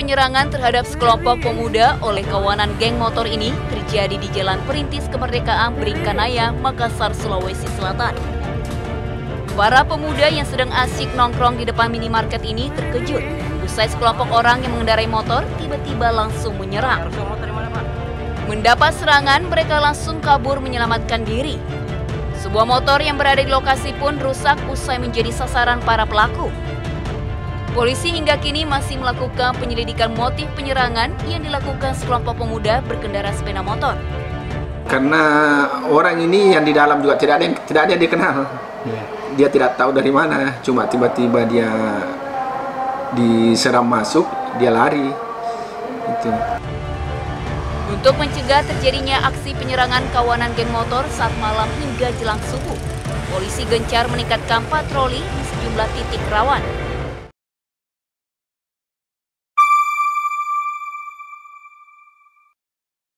penyerangan terhadap sekelompok pemuda oleh kawanan geng motor ini terjadi di Jalan Perintis Kemerdekaan Beringkanaya, Makassar, Sulawesi Selatan. Para pemuda yang sedang asyik nongkrong di depan minimarket ini terkejut usai sekelompok orang yang mengendarai motor tiba-tiba langsung menyerang. Mendapat serangan, mereka langsung kabur menyelamatkan diri. Sebuah motor yang berada di lokasi pun rusak usai menjadi sasaran para pelaku. Polisi hingga kini masih melakukan penyelidikan motif penyerangan yang dilakukan sekelompok pemuda berkendara sepeda motor. Karena orang ini yang di dalam juga tidak ada yang dikenal. Dia tidak tahu dari mana, cuma tiba-tiba dia diserang masuk, dia lari. Itu. Untuk mencegah terjadinya aksi penyerangan kawanan geng motor saat malam hingga jelang subuh, polisi gencar meningkatkan patroli di sejumlah titik rawan.